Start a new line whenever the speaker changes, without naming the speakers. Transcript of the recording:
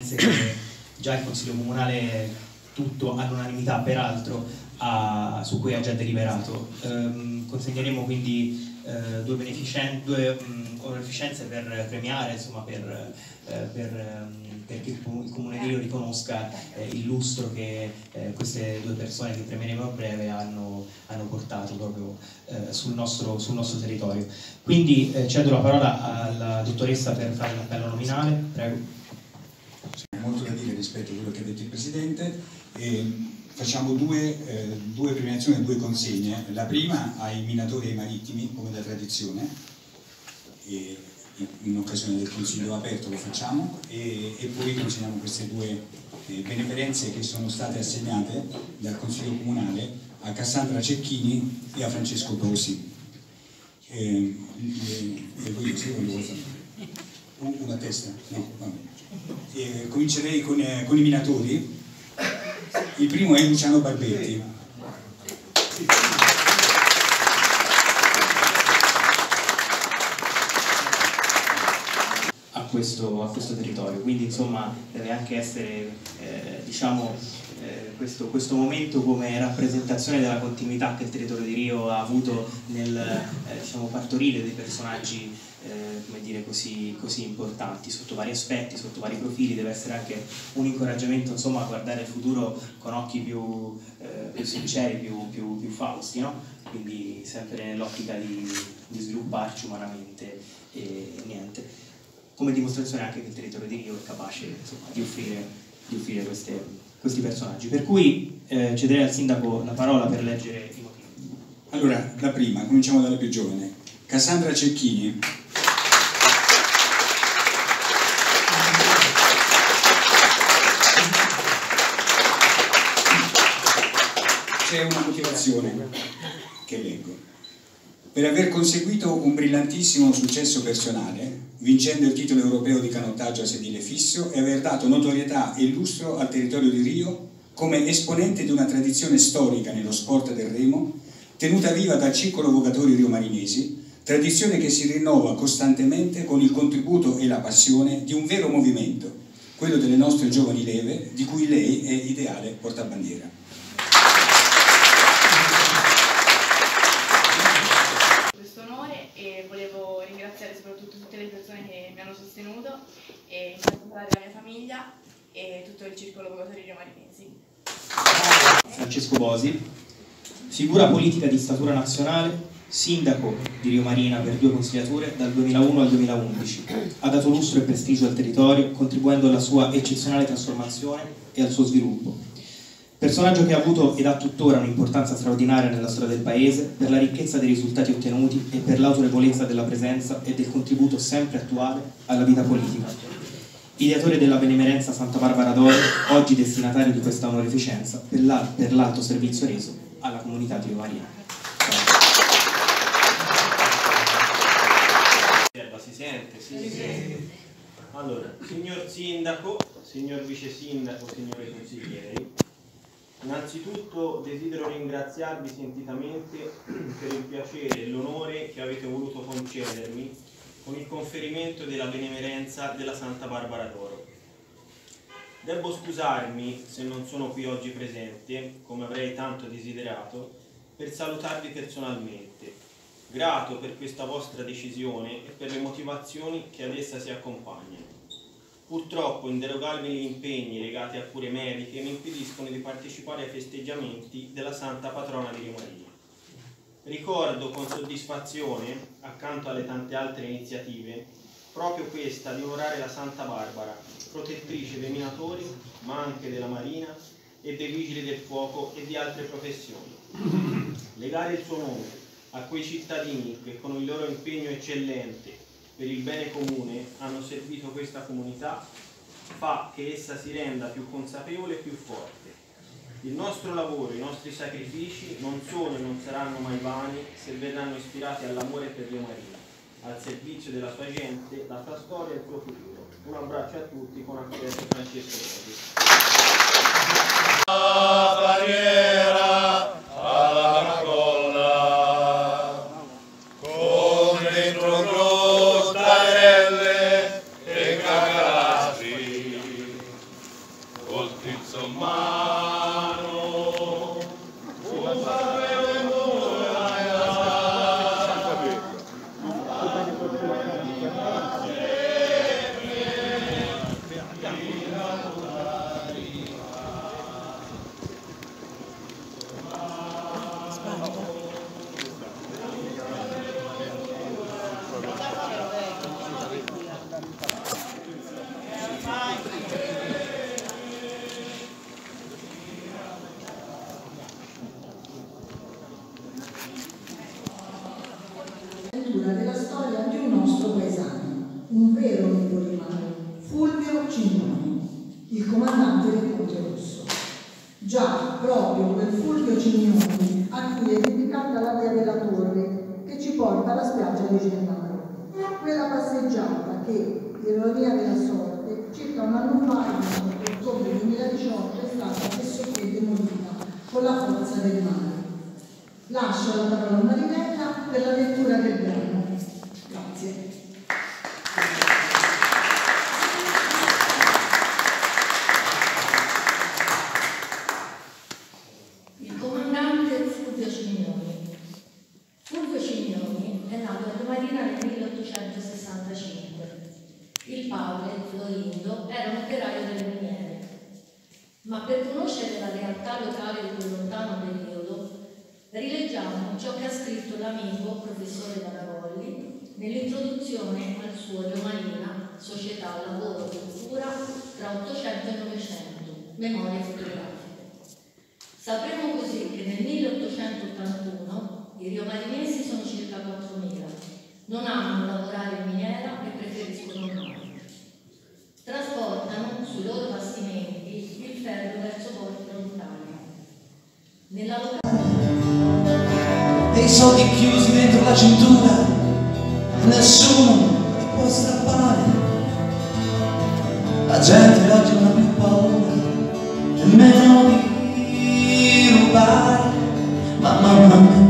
ordinanze che già il Consiglio Comunale, tutto all'unanimità peraltro, su cui ha già deliberato. Consegneremo quindi due onorificenze per premiare, insomma, perché il Comune di Rio riconosca il lustro che queste due persone che premieremo a breve hanno portato proprio sul nostro territorio. Quindi cedo la parola alla dottoressa per fare l'appello nominale, prego.
C'è molto da dire rispetto a quello che ha detto il Presidente. Facciamo due premiazioni e due consegne. La prima ai minatori e ai marittimi, come da tradizione, e in occasione del Consiglio aperto lo facciamo, e poi consegniamo queste due benemerenze che sono state assegnate dal Consiglio Comunale a Cassandra Cecchini e a Francesco Brosi. Una testa? No, vabbè. Comincerei con i minatori. Il primo è Luciano Barbetti.
A questo territorio, quindi insomma deve anche essere diciamo questo momento come rappresentazione della continuità che il territorio di Rio ha avuto nel diciamo partorire dei personaggi come dire così importanti sotto vari aspetti, sotto vari profili. Deve essere anche un incoraggiamento, insomma, a guardare il futuro con occhi più sinceri, più fausti, no? Quindi sempre nell'ottica di svilupparci umanamente e niente, come dimostrazione anche che il territorio di Rio è capace, insomma, di offrire questi personaggi. Per cui cederei al Sindaco la parola per leggere i motivi.
Allora, la prima, cominciamo dalla più giovane, Cassandra Cecchini. C'è una motivazione che leggo. Per aver conseguito un brillantissimo successo personale, vincendo il titolo europeo di canottaggio a sedile fisso, e aver dato notorietà e lustro al territorio di Rio come esponente di una tradizione storica nello sport del remo, tenuta viva dal Circolo Vogatori Riomarinesi, tradizione che si rinnova costantemente con il contributo e la passione di un vero movimento, quello delle nostre giovani leve, di cui lei è ideale portabandiera.
E volevo ringraziare soprattutto tutte le persone che mi hanno sostenuto, e in particolare la mia famiglia e tutto il Circolo Vogatori Riomarinesi.
Francesco Bosi, figura politica di statura nazionale, sindaco di Rio Marina per 2 consigliature dal 2001 al 2011, ha dato lustro e prestigio al territorio, contribuendo alla sua eccezionale trasformazione e al suo sviluppo. Personaggio che ha avuto ed ha tuttora un'importanza straordinaria nella storia del paese per la ricchezza dei risultati ottenuti e per l'autorevolezza della presenza e del contributo sempre attuale alla vita politica. Ideatore della benemerenza Santa Barbara d'Oro, oggi destinatario di questa onorificenza per l'alto servizio reso alla comunità di Rio Marina.
Si sente? Sì. Allora, signor Sindaco, signor Vice Sindaco, signori consiglieri, innanzitutto desidero ringraziarvi sentitamente per il piacere e l'onore che avete voluto concedermi con il conferimento della benemerenza della Santa Barbara d'Oro. Devo scusarmi se non sono qui oggi presente, come avrei tanto desiderato, per salutarvi personalmente, grato per questa vostra decisione e per le motivazioni che ad essa si accompagnano. Purtroppo inderogabili impegni legati a cure mediche mi impediscono di partecipare ai festeggiamenti della Santa Patrona di Rio Marina. Ricordo con soddisfazione, accanto alle tante altre iniziative, proprio questa di onorare la Santa Barbara, protettrice dei minatori, ma anche della Marina e dei Vigili del Fuoco e di altre professioni. Legare il suo nome a quei cittadini che con il loro impegno eccellente per il bene comune hanno servito questa comunità fa che essa si renda più consapevole e più forte. Il nostro lavoro, i nostri sacrifici non sono e non saranno mai vani se verranno ispirati all'amore per Rio Marina, al servizio della sua gente, la sua storia e il suo futuro. Un abbraccio a tutti con affetto, Francesco Bosi.
lettura della storia di un nostro paesano, un vero amico di mare, Fulvio Cignoni, il comandante del Ponte Rosso. Già, proprio quel Fulvio Cignoni a cui è dedicata la via della Torre che ci porta alla spiaggia di Gennaro. Quella passeggiata che, ironia della sorte, circa un anno fa, il ottobre 2018, è stata pressoché demolita con la forza del mare. Lascio la parola a Marinella per la lettura del brano. Grazie.
Il comandante Fulvio Cignoni. Fulvio Cignoni è nato a Marina nel 1865. Il padre, Florindo, era un operaio delle miniere. Ma per conoscere la realtà locale di quel lontano periodo, rileggiamo ciò che ha scritto l'amico professore Daravolli nell'introduzione al suo Riomarina, Società, Lavoro, Cultura tra 800 e 900, Memorie fotografiche. Sapremo così che nel 1881 i riomarinesi sono circa 4.000, non amano lavorare in miniera e preferiscono il mare. Trasportano sui loro bastimenti il ferro verso porti lontani. Nella
dei soldi chiusi dentro la cintura, nessuno li può strappare. La gente oggi non ha più paura nemmeno di rubare, ma mamma mia